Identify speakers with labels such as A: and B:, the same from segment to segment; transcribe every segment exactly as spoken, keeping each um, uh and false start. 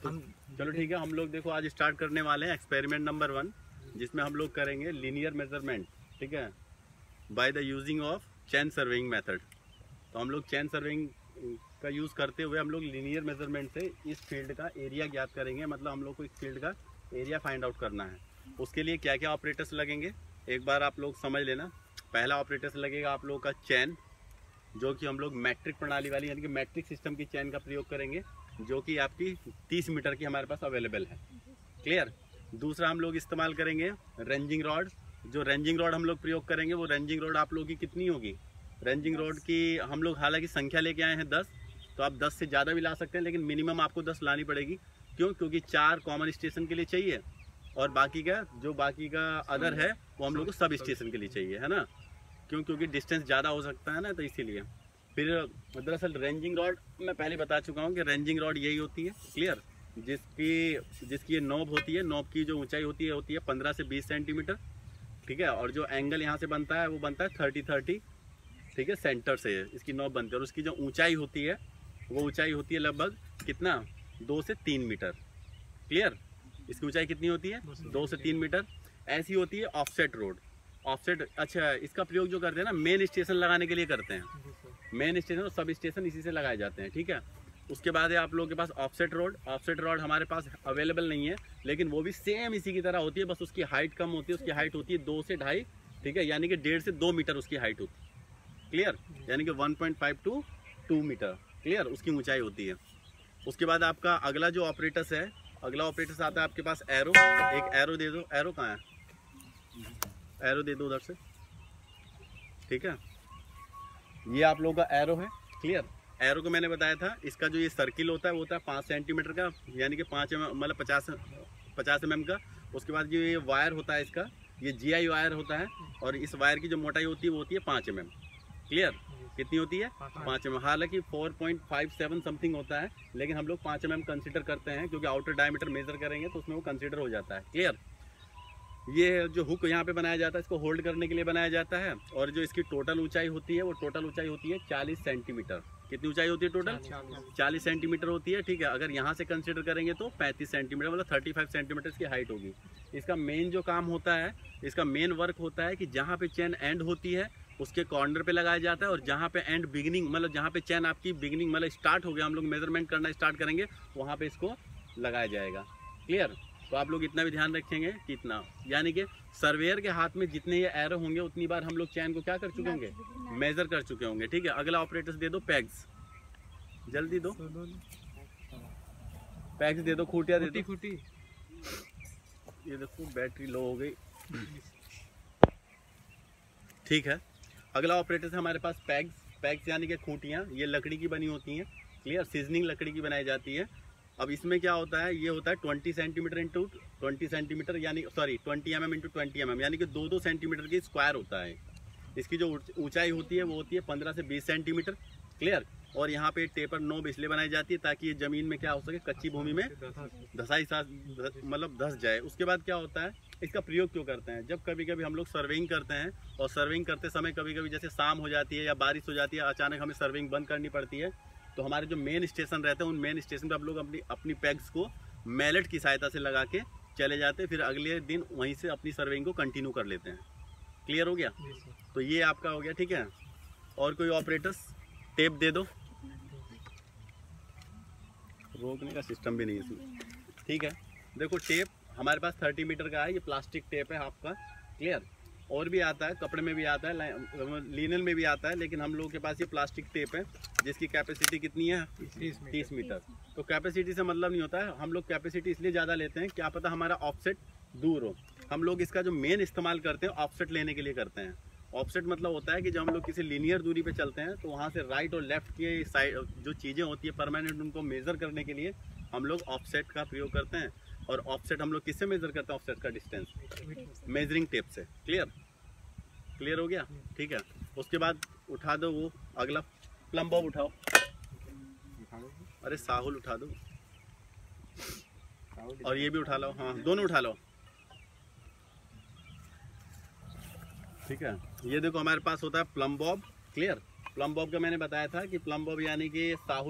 A: तो चलो ठीक है, हम लोग देखो आज स्टार्ट करने वाले हैं एक्सपेरिमेंट नंबर वन, जिसमें हम लोग करेंगे लीनियर मेजरमेंट, ठीक है, by the using of chain surveying method. तो हम लोग चैन सर्वेइंग का यूज़ करते हुए हम लोग लीनियर मेजरमेंट से इस फील्ड का एरिया ज्ञात करेंगे। मतलब हम लोग को इस फील्ड का एरिया फाइंड आउट करना है। उसके लिए क्या क्या ऑपरेटर्स लगेंगे एक बार आप लोग समझ लेना। पहला ऑपरेटर्स लगेगा आप लोगों का चैन, जो कि हम लोग मैट्रिक प्रणाली वाली यानी कि मैट्रिक सिस्टम की चैन का प्रयोग करेंगे, जो कि आपकी तीस मीटर की हमारे पास अवेलेबल है। क्लियर। दूसरा हम लोग इस्तेमाल करेंगे रेंजिंग रॉड। जो रेंजिंग रॉड हम लोग प्रयोग करेंगे वो रेंजिंग रॉड आप लोगों की कितनी होगी, रेंजिंग रॉड की हम लोग हालांकि संख्या लेके आए हैं दस, तो आप दस से ज़्यादा भी ला सकते हैं, लेकिन मिनिमम आपको दस लानी पड़ेगी। क्यों? क्योंकि चार कॉमन स्टेशन के लिए चाहिए और बाकी का जो बाकी का अदर है वो हम लोग को सब स्टेशन के लिए चाहिए, है ना। क्यों? क्योंकि डिस्टेंस ज़्यादा हो सकता है ना, तो इसीलिए। फिर दरअसल रेंजिंग रॉड मैं पहले बता चुका हूँ कि रेंजिंग रॉड यही होती है, क्लियर, जिसकी जिसकी ये नॉब होती है। नॉब की जो ऊंचाई होती है होती है पंद्रह से बीस सेंटीमीटर, ठीक है। और जो एंगल यहाँ से बनता है वो बनता है थर्टी थर्टी, ठीक है, सेंटर से इसकी नॉब बनती है। और उसकी जो ऊंचाई होती है वो ऊंचाई होती है लगभग कितना, दो से तीन मीटर। क्लियर। इसकी ऊंचाई कितनी होती है, दो से तीन मीटर। ऐसी होती है ऑफसेट रोड। ऑफसेट, अच्छा, इसका प्रयोग जो करते हैं ना मेन स्टेशन लगाने के लिए करते हैं। मेन स्टेशन और सब स्टेशन इसी से लगाए जाते हैं, ठीक है। उसके बाद है आप लोगों के पास ऑफसेट रोड। ऑफसेट रोड हमारे पास अवेलेबल नहीं है, लेकिन वो भी सेम इसी की तरह होती है, बस उसकी हाइट कम होती है। उसकी हाइट होती है दो से ढाई, ठीक है, यानी कि डेढ़ से दो मीटर उसकी हाइट होती है। क्लियर। यानी कि one point five to two metre, clear, उसकी ऊंचाई होती है। उसके बाद आपका अगला जो ऑपरेटर्स है, अगला ऑपरेटर्स आता है आपके पास एरो। एक एरो दे दो, एरो कहाँ है, एरो दे दो उधर से, ठीक है। ये आप लोगों का एरो है, क्लियर। एरो को मैंने बताया था, इसका जो ये सर्किल होता है वो होता है पाँच सेंटीमीटर का, यानी कि पाँच एम मतलब पचास पचास एम एम का। उसके बाद जो ये वायर होता है इसका, ये जी आई वायर होता है, और इस वायर की जो मोटाई होती है वो होती है पाँच एम एम। क्लियर। कितनी होती है, पाँच एम एम। हालांकि four point five seven something होता है, लेकिन हम लोग पाँच एम एम कंसिडर करते हैं, क्योंकि आउटर डायमीटर मेजर करेंगे तो उसमें वो कंसिडर हो जाता है। क्लियर। ये जो हुक यहाँ पे बनाया जाता है इसको होल्ड करने के लिए बनाया जाता है। और जो इसकी टोटल ऊंचाई होती है वो टोटल ऊंचाई होती है चालीस सेंटीमीटर। कितनी ऊंचाई होती है टोटल, चालीस सेंटीमीटर होती है, ठीक है। अगर यहाँ से कंसिडर करेंगे तो पैंतीस सेंटीमीटर, मतलब पैंतीस सेंटीमीटर इसकी हाइट होगी। इसका मेन जो काम होता है, इसका मेन वर्क होता है कि जहाँ पे चैन एंड होती है उसके कॉर्नर पे लगाया जाता है, और जहाँ पे एंड बिगिनिंग, मतलब जहाँ पे चैन आपकी बिगिनिंग मतलब स्टार्ट हो गया, हम लोग मेजरमेंट करना स्टार्ट करेंगे, वहाँ पे इसको लगाया जाएगा। क्लियर। तो आप लोग इतना भी ध्यान रखेंगे कि इतना, यानी कि सर्वेयर के हाथ में जितने ये एरो होंगे उतनी बार हम लोग चैन को क्या कर चुके होंगे, मेजर कर चुके होंगे, ठीक है। अगला ऑपरेटर्स दे दो पेग्स, जल्दी दो पेग्स दे दो, खूटिया दे दो। खूटी ये देखो बैटरी लो हो गई, ठीक है। अगला ऑपरेटर्स है हमारे पास पैग्स। पैग्स यानी कि खूंटियाँ, ये लकड़ी की बनी होती हैं, क्लियर, सीजनिंग लकड़ी की बनाई जाती है। अब इसमें क्या होता है, ये होता है twenty centimetre into twenty centimetre, यानी sorry twenty m m into twenty m m, यानी कि दो दो सेंटीमीटर की स्क्वायर होता है। इसकी जो ऊंचाई होती है वो होती है पंद्रह से बीस सेंटीमीटर, क्लियर। और यहाँ पे टेपर नोब इसलिए बनाई जाती है ताकि ये ज़मीन में क्या हो सके, कच्ची भूमि में धसाई साथ मतलब धस जाए। उसके बाद क्या होता है, इसका प्रयोग क्यों करते हैं, जब कभी कभी हम लोग सर्वेइंग करते हैं, और सर्वेइंग करते समय कभी कभी जैसे शाम हो जाती है या बारिश हो जाती है, अचानक हमें सर्वेइंग बंद करनी पड़ती है, तो हमारे जो मेन स्टेशन रहते हैं उन मेन स्टेशन पर आप लोग अपनी अपनी पैग्स को मैलेट की सहायता से लगा के चले जाते हैं, फिर अगले दिन वहीं से अपनी सर्वेइंग को कंटिन्यू कर लेते हैं। क्लियर हो गया। तो ये आपका हो गया, ठीक है। और कोई ऑपरेटर्स, टेप दे दो, रोकने का सिस्टम भी नहीं है इसमें, ठीक है। देखो टेप हमारे पास थर्टी मीटर का है, ये प्लास्टिक टेप है आपका, क्लियर। और भी आता है, कपड़े में भी आता है, लिनन में भी आता है, लेकिन हम लोगों के पास ये प्लास्टिक टेप है जिसकी कैपेसिटी कितनी है, तीस मीटर। तो कैपेसिटी से मतलब नहीं होता है, हम लोग कैपेसिटी इसलिए ज़्यादा लेते हैं, क्या पता हमारा ऑफसेट दूर हो। हम लोग इसका जो मेन इस्तेमाल करते हैं ऑफसेट लेने के लिए करते हैं। ऑफसेट मतलब होता है कि जब हम लोग किसी लीनियर दूरी पे चलते हैं तो वहाँ से राइट और लेफ्ट की साइड जो चीज़ें होती है परमानेंट, उनको मेज़र करने के लिए हम लोग ऑफसेट का प्रयोग करते हैं। और ऑफसेट हम लोग किससे मेज़र करते हैं, ऑफसेट का डिस्टेंस मेजरिंग टेप से। क्लियर, क्लियर हो गया, ठीक है। उसके बाद उठा दो वो अगला प्लम बॉब उठाओ, अरे साहुल उठा दो, और ये भी उठा लो, हाँ दोनों उठा लो, ठीक है। ये देखो हमारे पास होता है plumb bob, clear. Plumb bob का मैंने बताया था कि प्लम बॉब यानी कि साहुल,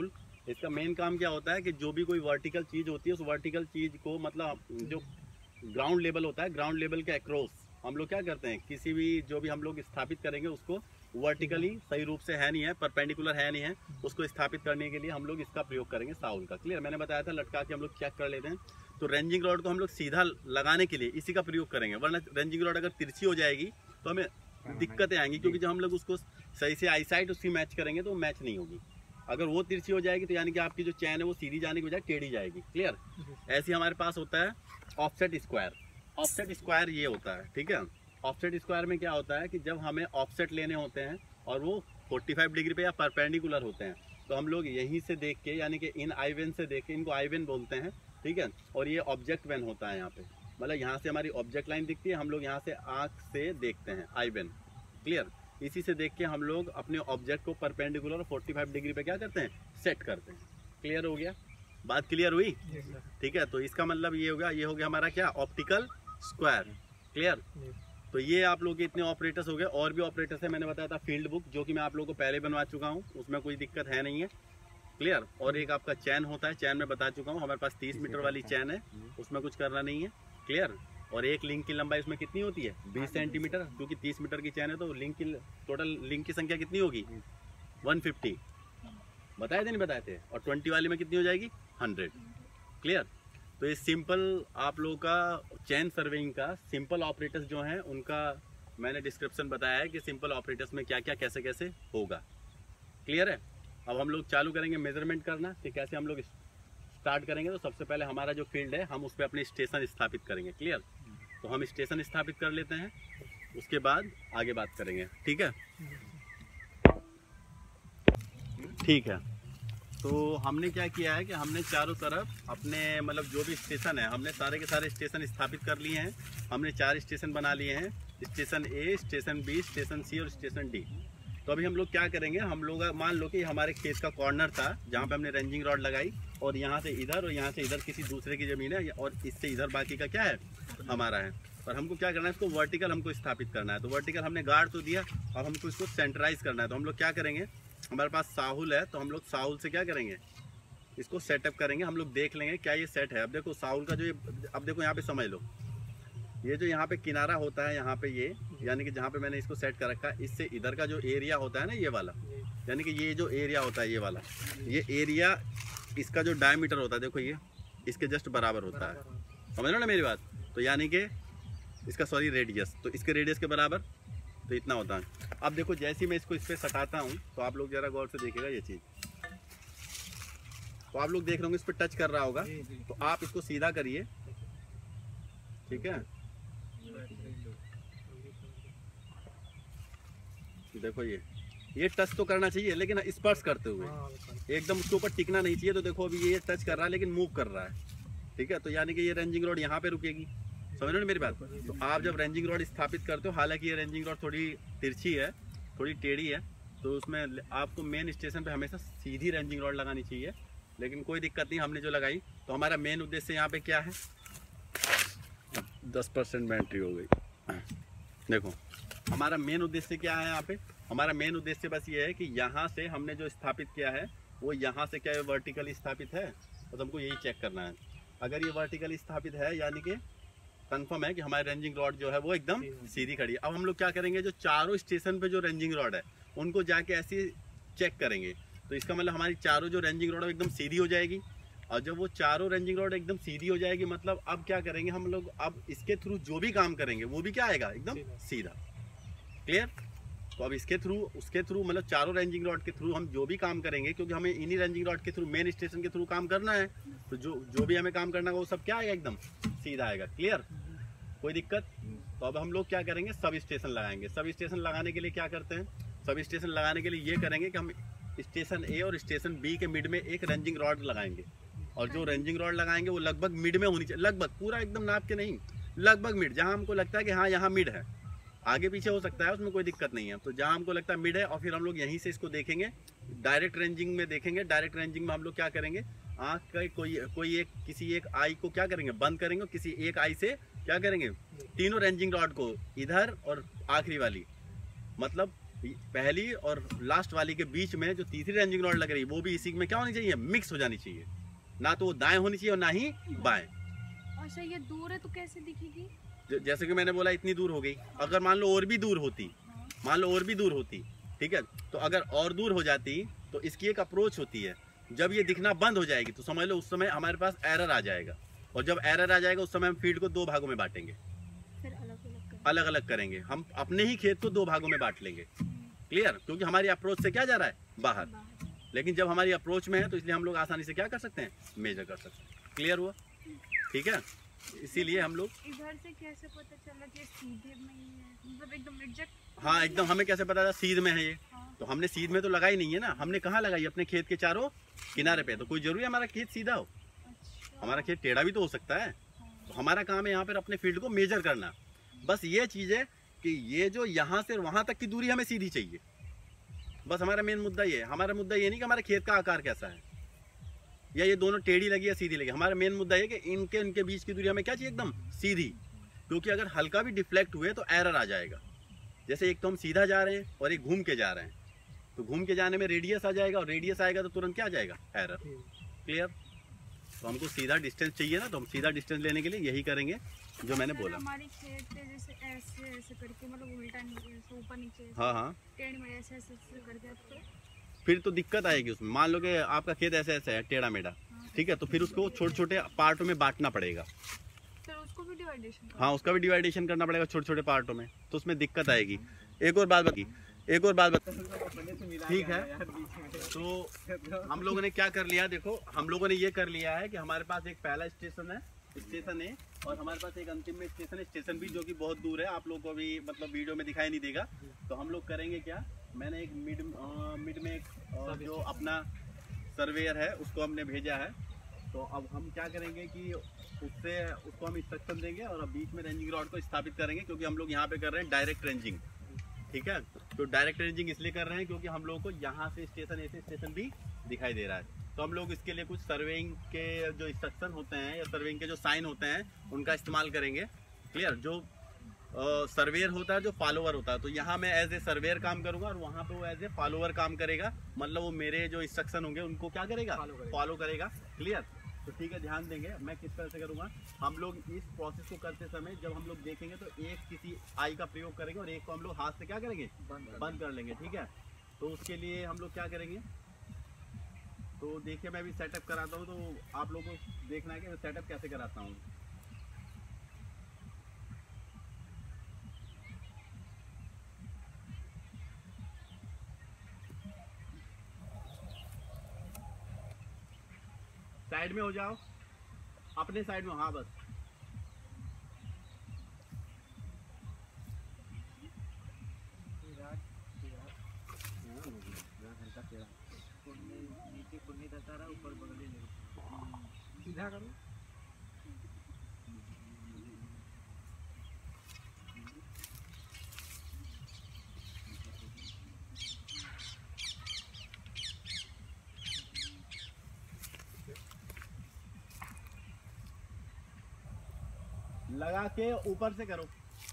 A: इसका मेन काम क्या होता है कि जो भी कोई वर्टिकल चीज़ होती है उस वर्टिकल चीज़ को मतलब जो ग्राउंड लेवल होता है, ग्राउंड लेवल के अक्रॉस हम लोग क्या करते हैं, किसी भी जो भी हम लोग स्थापित करेंगे उसको वर्टिकली सही रूप से है नहीं है, परपेंडिकुलर है नहीं है, उसको स्थापित करने के लिए हम लोग इसका प्रयोग करेंगे साउल का। क्लियर, मैंने बताया था लटका के हम लोग चेक कर लेते हैं। तो रेंजिंग रॉड को हम लोग सीधा लगाने के लिए इसी का प्रयोग करेंगे, वरना रेंजिंग रॉड अगर तिरछी हो जाएगी तो हमें दिक्कतें आएंगी, क्योंकि जब हम लोग उसको सही से आईसाइट उसकी मैच करेंगे तो मैच नहीं होगी। अगर वो तिरछी हो जाएगी तो यानी कि आपकी जो चैन है वो सीधी जाने की बजाय टेढ़ी जाएगी। क्लियर, ऐसे हमारे पास होता है ऑफसेट स्क्वायर। ऑफसेट स्क्वायर ये होता है, ठीक है। ऑफसेट स्क्वायर में क्या होता है कि जब हमें ऑफसेट लेने होते हैं और वो पैंतालीस डिग्री पे या परपेंडिकुलर होते हैं, तो हम लोग यहीं से देख के यानी कि इन आई वेन से देख के, इनको आई वेन बोलते हैं, ठीक है। और ये ऑब्जेक्ट वेन होता है यहाँ पे, मतलब यहाँ से हमारी ऑब्जेक्ट लाइन दिखती है, हम लोग यहाँ से आँख से देखते हैं आई वेन। क्लियर, इसी से देख के हम लोग अपने ऑब्जेक्ट को परपेंडिकुलर और पैंतालीस डिग्री पे क्या करते हैं, सेट करते हैं। क्लियर हो गया, बात क्लियर हुई? ठीक है, तो इसका मतलब ये हो गया, ये हो गया हमारा क्या, ऑप्टिकल स्क्वायर। क्लियर, तो ये आप लोग के इतने ऑपरेटर्स हो गए। और भी ऑपरेटर्स है, मैंने बताया था फील्ड बुक, जो कि मैं आप लोगों को पहले बनवा चुका हूँ, उसमें कोई दिक्कत है नहीं है। क्लियर, और एक आपका चैन होता है, चैन में बता चुका हूँ, हमारे पास तीस मीटर वाली चैन है, उसमें कुछ करना नहीं है। क्लियर, और एक लिंक की लंबाई उसमें कितनी होती है, बीस सेंटीमीटर, क्योंकि तीस मीटर की चैन है तो लिंक की टोटल लिंक की संख्या कितनी होगी, एक सौ पचास। बताए थे नहीं बताए थे? और ट्वेंटी वाली में कितनी हो जाएगी, हंड्रेड। क्लियर, तो ये सिंपल आप लोगों का चैन सर्वेइंग का सिंपल ऑपरेटर्स जो हैं उनका मैंने डिस्क्रिप्शन बताया है कि सिंपल ऑपरेटर्स में क्या क्या कैसे कैसे होगा। क्लियर है, अब हम लोग चालू करेंगे मेजरमेंट करना कि कैसे हम लोग स्टार्ट करेंगे। तो सबसे पहले हमारा जो फील्ड है हम उस पर अपने स्टेशन स्थापित करेंगे। क्लियर, तो हम स्टेशन स्थापित कर लेते हैं, उसके बाद आगे बात करेंगे। ठीक है, ठीक है। तो हमने क्या किया है कि हमने चारों तरफ अपने मतलब जो भी स्टेशन है हमने सारे के सारे स्टेशन स्थापित कर लिए हैं। हमने चार स्टेशन बना लिए हैं, station A, station B, station C और स्टेशन डी। तो अभी हम लोग क्या करेंगे, हम लोग मान लो कि हमारे खेत का कॉर्नर था जहाँ पे हमने रेंजिंग रॉड लगाई, और यहाँ से इधर और यहाँ से इधर किसी दूसरे की ज़मीन है, और इससे इधर बाकी का क्या है, हमारा है। और हमको क्या करना है, इसको वर्टिकल हमको स्थापित करना है। तो वर्टिकल हमने गाड़ तो दिया, अब हमको इसको सेंटराइज करना है। तो हम लोग क्या करेंगे, हमारे पास साहुल है तो हम लोग साहुल से क्या करेंगे, इसको सेटअप करेंगे। हम लोग देख लेंगे क्या ये सेट है। अब देखो साहुल का जो ये, अब देखो यहाँ पे समझ लो, ये जो यहाँ पे किनारा होता है यहाँ पे ये, यानी कि जहाँ पे मैंने इसको सेट कर रखा है, इससे इधर का जो एरिया होता है ना ये वाला, यानी कि ये जो एरिया होता है ये वाला, ये एरिया इसका जो डायमीटर होता है देखो ये इसके जस्ट बराबर होता है। समझ लो ना मेरी बात? तो यानी कि इसका सॉरी रेडियस, तो इसके रेडियस के बराबर तो इतना होता है। अब देखो जैसे ही मैं इसको इस पर सटाता हूँ तो आप लोग जरा गौर से देखिएगा ये चीज़, तो आप लोग देख रहे होंगे इस पर टच कर रहा होगा, तो आप इसको सीधा करिए। ठीक है, देखो ये ये टच तो करना चाहिए लेकिन स्पर्श करते हुए, एकदम उसके ऊपर टिकना नहीं चाहिए। तो देखो अभी ये टच कर रहा है लेकिन मूव कर रहा है। ठीक है, तो यानी कि ये रेंजिंग रॉड यहाँ पे रुकेगी। समझ रहे हो मेरी बात? तो आप जब रेंजिंग रॉड स्थापित करते हो, हालांकि ये रेंजिंग रॉड थोड़ी तिरछी है, थोड़ी टेढ़ी है, तो उसमें आपको मेन स्टेशन पे हमेशा सीधी रेंजिंग रॉड लगानी चाहिए, लेकिन कोई दिक्कत नहीं, हमने जो लगाई। तो हमारा मेन उद्देश्य यहाँ पे क्या है, दस परसेंट बैटरी हो गई। देखो हमारा मेन उद्देश्य क्या है यहाँ पे, हमारा मेन उद्देश्य बस ये है कि यहाँ से हमने जो स्थापित किया है वो यहाँ से क्या है, वर्टिकली स्थापित है, तो हमको यही चेक करना है। अगर ये वर्टिकली स्थापित है यानी कि कंफर्म है कि हमारी रेंजिंग रॉड जो है वो एकदम सीधी खड़ी है। अब हम लोग क्या करेंगे, जो चारों स्टेशन पे जो रेंजिंग रॉड है उनको जाके ऐसे चेक करेंगे। तो इसका मतलब हमारी चारों जो रेंजिंग रॉड है एकदम सीधी हो जाएगी, और जब वो चारों रेंजिंग रॉड एकदम सीधी हो जाएगी मतलब अब क्या करेंगे हम लोग, अब इसके थ्रू जो भी काम करेंगे वो भी क्या आएगा, एकदम सीधा। क्लियर, तो अब इसके थ्रू उसके थ्रू मतलब चारों रेंजिंग रॉड के थ्रू हम जो भी काम करेंगे, क्योंकि हमें इन्हीं रेंजिंग रॉड के थ्रू मेन स्टेशन के थ्रू काम करना है, तो जो जो भी हमें काम करना है वो सब क्या आएगा, एकदम सीधा आएगा। क्लियर, कोई दिक्कत? तो अब हम लोग क्या करेंगे, सब स्टेशन लगाएंगे। सब स्टेशन लगाने के लिए क्या करते हैं, सब स्टेशन लगाने के लिए ये करेंगे कि हम स्टेशन ए और स्टेशन बी के मिड में एक रेंजिंग रॉड लगाएंगे, और जो रेंजिंग रॉड लगाएंगे वो लगभग मिड में होनी चाहिए, लगभग पूरा एकदम नाप के नहीं, लगभग मिड, जहां हमको लगता है कि हाँ यहाँ मिड है, आगे पीछे हो सकता है उसमें कोई दिक्कत नहीं है। तो जहां हमको लगता है मिड है, और फिर हम लोग यहीं से इसको देखेंगे, डायरेक्ट रेंजिंग में देखेंगे। डायरेक्ट रेंजिंग में हम लोग क्या करेंगे, आँख का कोई कोई एक किसी एक आई को क्या करेंगे, बंद करेंगे, किसी एक आई से क्या करेंगे, तीनों रेंजिंग रॉड को, इधर और आखिरी वाली, मतलब पहली और लास्ट वाली के बीच में जो तीसरी रेंजिंग रॉड लग रही है वो भी इसी में क्या होनी चाहिए, मिक्स हो जानी चाहिए, ना तो वो दाएं होनी चाहिए और ना ही बाएं।
B: अच्छा ये दूर है तो कैसे दिखेगी?
A: जैसे कि मैंने बोला इतनी दूर हो गई, अगर मान लो और भी दूर होती, मान लो और भी दूर होती, ठीक है, तो अगर और दूर हो जाती तो इसकी एक अप्रोच होती है, जब ये दिखना बंद हो जाएगी तो समझ लो उस समय हमारे पास एरर आ जाएगा, और जब एरर आ जाएगा उस समय हम फील्ड को दो भागों में बांटेंगे,
B: फिर अलग अलग
A: अलग अलग करेंगे, हम अपने ही खेत को दो भागों में बांट लेंगे। क्लियर? क्योंकि हमारी अप्रोच से क्या जा रहा है, बाहर, लेकिन जब हमारी अप्रोच में है तो इसलिए हम लोग आसानी से क्या कर सकते हैं, मेजर कर सकते हैं। क्लियर हुआ? ठीक है, इसीलिए हम लोग
B: इधर से कैसे पता चला कि सीधे में ही है, मतलब एकदम एग्जैक्ट?
A: हाँ एकदम, हमें कैसे पता था सीध में है ये?
B: हाँ।
A: तो हमने सीध में तो लगाई नहीं है ना, हमने कहाँ लगाई, अपने खेत के चारों किनारे पे। तो कोई जरूरी है हमारा खेत सीधा हो?
B: अच्छा।
A: हमारा खेत टेढ़ा भी तो हो सकता है।
B: हाँ।
A: तो हमारा काम है यहाँ पर अपने फील्ड को मेजर करना। बस ये चीज़ है कि ये जो यहाँ से वहाँ तक की दूरी हमें सीधी चाहिए, बस हमारा मेन मुद्दा ये है। हमारा मुद्दा ये नहीं कि हमारे खेत का आकार कैसा है या ये दोनों टेढ़ी लगी या सीधी लगी, हमारा मेन मुद्दा ये कि इनके इनके बीच की दूरी हमें क्या चाहिए, एकदम सीधी। क्योंकि अगर हल्का भी डिफ्लेक्ट हुए तो एरर आ जाएगा। जैसे एक तो हम सीधा जा रहे हैं और एक घूम के जा रहे हैं, तो घूम के जाने में रेडियस आ जाएगा और रेडियस आएगा तो तुरंत क्या आ जाएगा, एरर। क्लियर? तो हमको सीधा डिस्टेंस चाहिए ना, तो हम सीधा डिस्टेंस लेने के लिए यही करेंगे जो मैंने बोला।
B: हमारी खेत पे जैसे ऐसे ऐसे करके, मतलब उल्टा नीचे ऊपर नीचे,
A: हाँ हाँ,
B: टेढ़ में ऐसे ऐसे करके, तो
A: फिर तो दिक्कत आएगी उसमें। मान लो कि आपका खेत ऐसे ऐसे है, टेढ़ा मेढ़ा, ठीक है, तो फिर उसको छोटे छोटे पार्टों में बांटना पड़ेगा।
B: फिर उसको भी डिवाइडेशन,
A: हाँ उसका भी डिवाइडेशन करना पड़ेगा छोटे छोटे पार्टों में, तो उसमें दिक्कत आएगी। एक और बात बता एक और बात बता ठीक है, तो हम लोगों ने क्या कर लिया, देखो हम लोगों ने ये कर लिया है कि हमारे पास एक पहला स्टेशन है स्टेशन है और हमारे पास एक अंतिम में स्टेशन है, स्टेशन भी जो कि बहुत दूर है, आप लोगों को भी मतलब वीडियो में दिखाई नहीं देगा। तो हम लोग करेंगे क्या, मैंने एक मिड मिड में एक अ, जो अपना सर्वेयर है उसको हमने भेजा है। तो अब हम क्या करेंगे कि उससे उसको हम इंस्ट्रक्शन देंगे और अब बीच में रेंजिंग रॉड को स्थापित करेंगे, क्योंकि हम लोग यहाँ पे कर रहे हैं डायरेक्ट रेंजिंग। ठीक है, तो डायरेक्ट रेंजिंग इसलिए कर रहे हैं क्योंकि हम लोगों को यहाँ से स्टेशन ऐसे स्टेशन भी दिखाई दे रहा है। तो हम लोग इसके लिए कुछ सर्वेइंग के जो इंस्ट्रक्शन होते हैं या सर्वेइंग के जो साइन होते हैं उनका इस्तेमाल करेंगे। क्लियर? जो सर्वेयर होता है, जो फॉलोअर होता है, तो यहाँ मैं एज ए सर्वेयर काम करूंगा और वहाँ पे वो एज ए फॉलोअर काम करेगा। मतलब वो मेरे जो इंस्ट्रक्शन होंगे उनको क्या करेगा, फॉलो करेगा। क्लियर? तो ठीक है, ध्यान देंगे मैं किस तरह से करूँगा। हम लोग इस प्रोसेस को करते समय जब हम लोग देखेंगे तो एक किसी आई का प्रयोग करेंगे और एक को हम लोग हाथ से क्या करेंगे, बंद कर लेंगे। ठीक है, तो उसके लिए हम लोग क्या करेंगे, तो देखिए मैं भी सेटअप कराता हूँ, तो आप लोगों को देखना है कि मैं सेटअप कैसे कराता हूँ। साइड में हो जाओ, अपने साइड में, हाँ बस। सीधा करो, लगा के ऊपर से करो,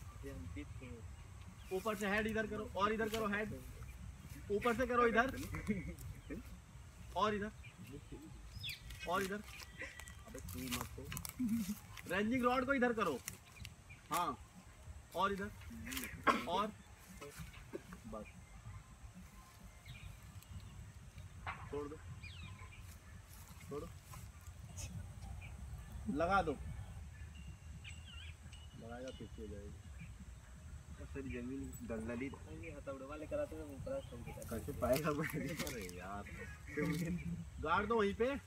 A: ऊपर से हेड इधर करो और इधर करो हेड, ऊपर से करो इधर और इधर और इधर। अबे तू मत को, रेंजिंग रॉड को इधर करो, हाँ और इधर और बस, छोड़ दो छोड़ो, लगा दो, लगाएगा फिर हो जाएगी। सर जमीन दलदली हथौड़े वाले कराते हैं, ऊपर कैसे पाएगा। अरे यार गाड़ दो वहीं पे,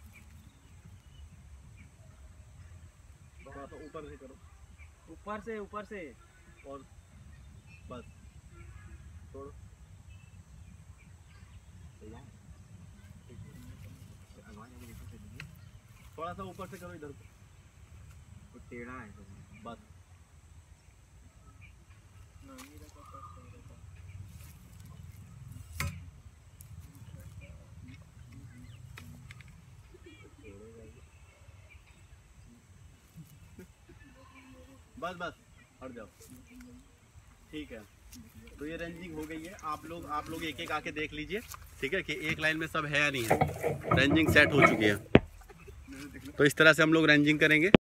A: तो ऊपर से करो, ऊपर से ऊपर से और बस छोड़ो। थोड़ा सा ऊपर से करो, इधर को टेढ़ा है बस। बस बस हट जाओ, ठीक है। तो ये रेंजिंग हो गई है। आप लोग आप लोग एक एक आके देख लीजिए, ठीक है, कि एक लाइन में सब है या नहीं है। रेंजिंग सेट हो चुकी है। तो इस तरह से हम लोग रेंजिंग करेंगे।